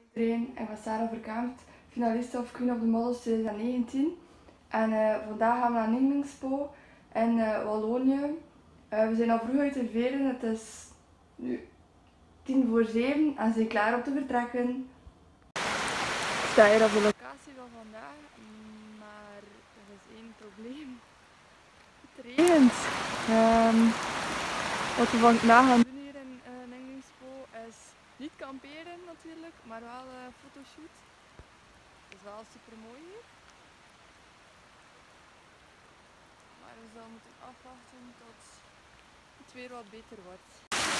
Iedereen, ik ben Sarah Verkaempt, finaliste of Queen of the Models 2019. En vandaag gaan we naar Ningningspo in Wallonië. We zijn al vroeg uit de veren, het is nu 6:50 en zijn klaar om te vertrekken. Ik sta hier op de locatie van vandaag, maar er is één probleem. Het regent. Wat we vandaag gaan doen hier in Ningningspo is niet kamperen natuurlijk, maar wel een fotoshoot. Het is wel super mooi hier. Maar we zullen moeten afwachten tot het weer wat beter wordt.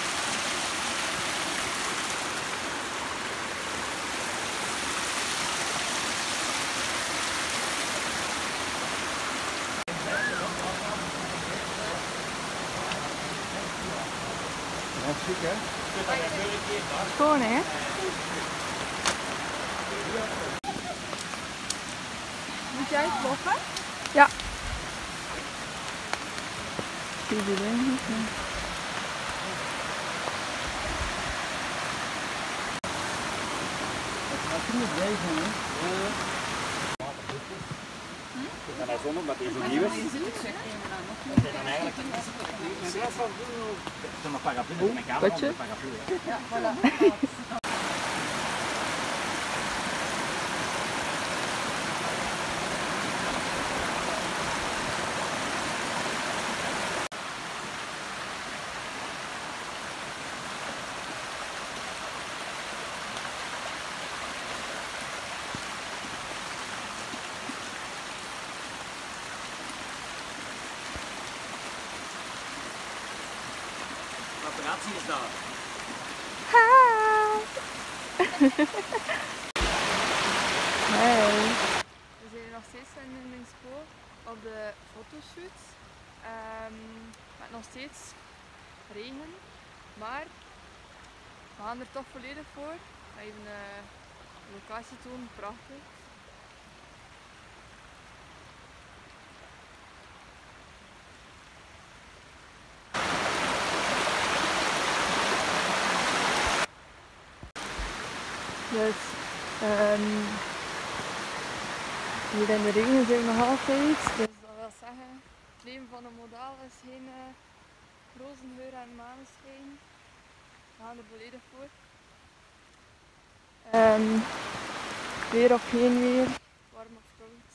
Dat is ziek, hè? Schoon, hè? Moet jij het ploffen? Ja. Zie je er niet? Het is niet regen, hè? En hij zon omdat hij zo nieuw is. Dat is dan eigenlijk een paraplu. Mijn camera is een paraplu. Ja, voilà. Operatie is daar. Hey. We zijn nog steeds in Ningningspo op de fotoshoot. Met nog steeds regen, maar we gaan er toch volledig voor. Ik ga even de locatie tonen, prachtig. Dus hier in de regen zijn we nog altijd. Dus dat wil zeggen, het leven van een model is geen rozengeur en maneschijn. We gaan er volledig voor. Weer of geen weer, warm of koud.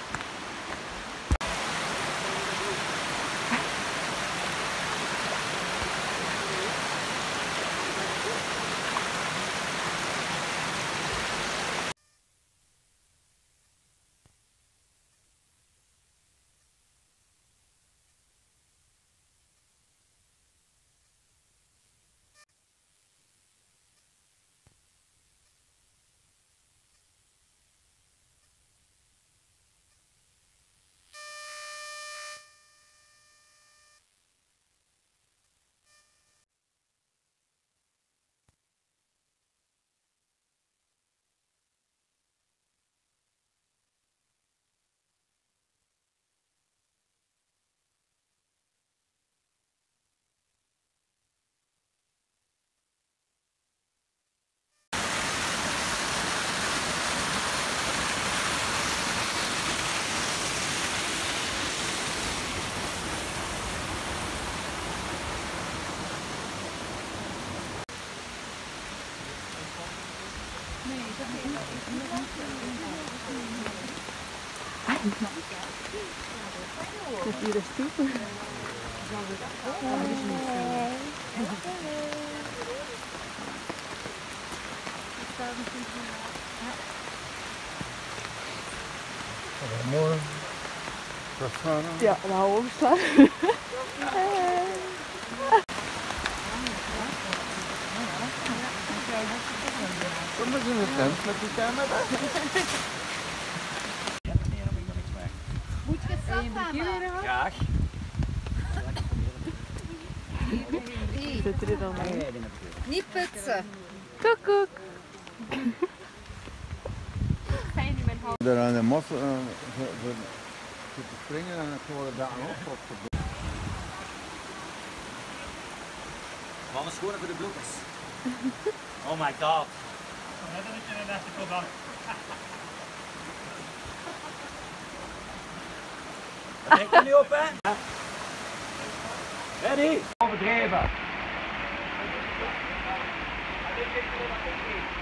Dat is hier de stoep. Goedemorgen. Roxana. Ja, dat houden we staan. Kom eens in de tent met die camera. Moet je het hebben? Graag. Zit er dan mee? Niet putsen. Koekoek. Daar aan de mos te springen en dan gewoon daar op. Van de schoenen voor de bloepers. Oh my god. Kijk er niet op, hè? Ready? Overdreven.